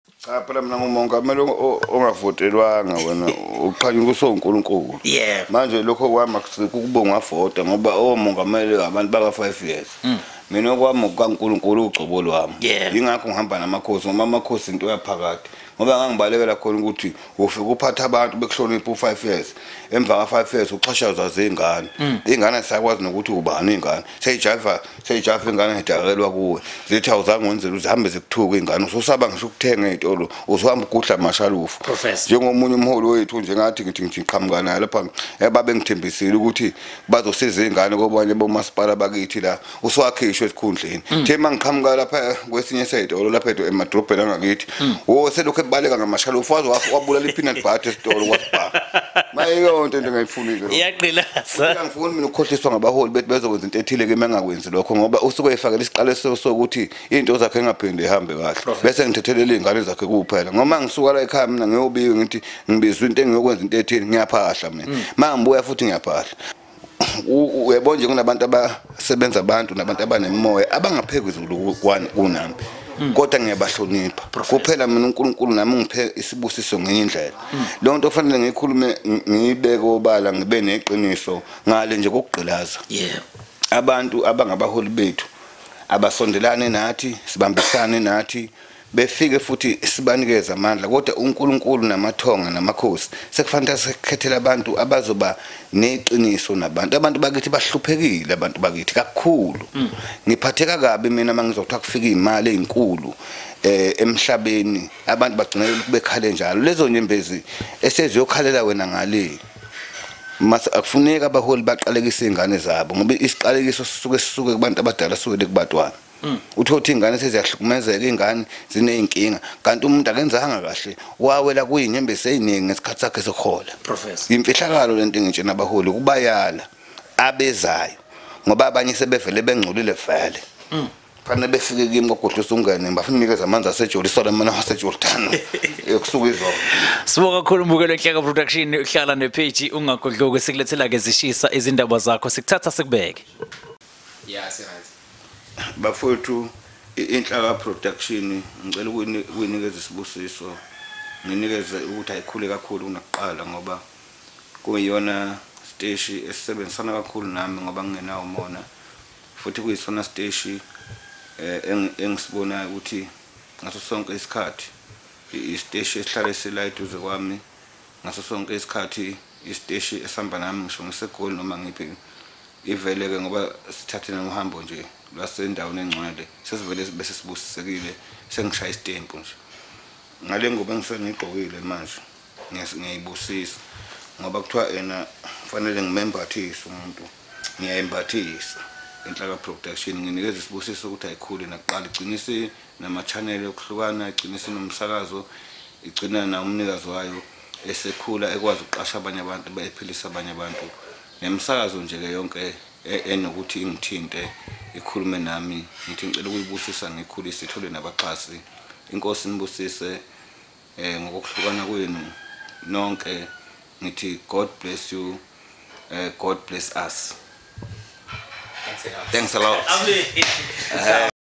Cha phela mina ngumongameli ongavotelwanga wena uqhanya kusonkulunkulu. Manje lokho kwami kubonga vota ngoba omongameli abantu baka 5 years. Mina okwami ukaNkulunkulu ugcobo lwami. Yingakho ngihamba namakhosi ngoba amakhosi into yaphakade. Ngoba ngangibalekela khona ukuthi ufike uphatha abantu bekuhlonipha u5 years. Emva ka 5 years uxhashaza zingane. Ingane sayakwazi nokuthi ubani ingane. Seyijafa ingane edakelwa kuwe. Zithi awuzange wenzele uzihambe zikuthuka ingane. Ususaba ngisho ukuthenga ezitolo. Usuhamba ukudla amashalufu. Njengomunye umholi wethu njengathi ngithi ngiqhamuka naye lapha ebabe ngithembisile ukuthi bazosiza ingane kobanye bomasipala bakithi la. Uswakhishwe esikhundleni. Nje mangiqhamuka lapha kwesinye sezitolo lapha emadrobheni angakithi. Selokhu ebaleka ngamashalufu wabulala ipeanut butter esitolo kwasibha. Maye yonke into engayifunile. Iyaqilasa. Angifuni mina ukukhohliswa ngabaholi bethi bezokwenza into ethile ke mangakwenzi lokho ngoba usuke efakela isiqaleso sokuthi into zakhe engaphinde ihambe kahle. Bese ngithethelela izingane zakhe kuphela. Ngoma ngisuka la ekhaya mina ngiyobika ngithi ngibizwe into engiyokwenza into ethile ngiyaphahla mina. Mangibuya futhi ngiyaphahla. Uyabona nje kunabantu abasebenza abantu nabantu abanemoya abangaphezulu kunami. Kodwa ngiyabahlonipha kuphela mina uNkulunkulu nami ngiphe isibusiso ngendlela lo nto ofanele ngikhulume ngibeke obala ngibe neqiniso ngale nje kokugqilaza abantu abangabaholi bethu abasondelane nathi sibambisane nathi befike futhi sibanikeza amandla kodwa uNkulunkulu namathonga namakhosi sekufanele sikhethele abantu abazoba neqiniso nabantu bakithi bahluphekile abantu bakithi kakhulu ngiphatheka kabi mina mangizothatha kufika imali ezinkulu emhlabeni abantu bagcina bekhale njalo lezo nyembezi eseziyokhalela wena ngale mase akufuneka abaholi baqalekise izingane zabo ngoba isiqalekiso sisuke kubantu abadala suke kubatwana uthothi ingane seziyahlukumezeka ingane zineyinkinga kanti umuntu akenzanga kahle wawela kuyinyembezi eziningi ngesikhathi sakhe sokuhola imfihlakalo lento ngitshena abaholi kubayala abezayo ngoba abanye sebevele bengcolile vele fanele befike kimi kogodlisa ungane bafuna unikeza amanzi asejolisola mina wasejolitano ekusuka izolo Sibonga kakhulu mbukelo eNhlaka production uhlala nepage ungagodloki sikulethela ke zishisa izindaba zakho sikuthatha sikubeke right bafowethu iNhlaka production ngicela ukuyinikeza isibusiso nginikeze ukuthi ayikhule kakhulu kunakuqala ngoba kuyiyona stage esisebenzisana kakhulu nami ngoba ngingenawo umona futhi kuyisona stage engisibona ukuthi ngaso sonke isikhathi isiteshi esihlala esila eduze kwami ngaso sonke isikhathi isiteshi esihamba nami ngisho ngisegoli noma ngiphi iveleke ngoba sithathe nohambo nje lwasendaweni engcwele sesivele bese sibusisekile sengishaya isitempu nje ngale ngoba ngisengigqokile manje ngiyayibusisa ngoba kuthiwa ena kufanele ngimembathise umuntu ngiyayimbathisa iNhlaka production nginikeza isibusiso ukuthi ayikhule nakuqala igcinise nama channel okuhlukana igcinise nomsakazo igcina na umnikazi wayo esekhula ekwazi ukuqasha abanye abantu bayiphilisa abanye abantu nemsakazo nje ke yonke enokuthi ingithinte ikhulume nami ngithi ngicela ukuyibusisa ngikhulise ithole nabaxhasi inkosi nibusise ngokuhlukana kwenu nonke ngithi God bless you God bless us. Thanks a lot.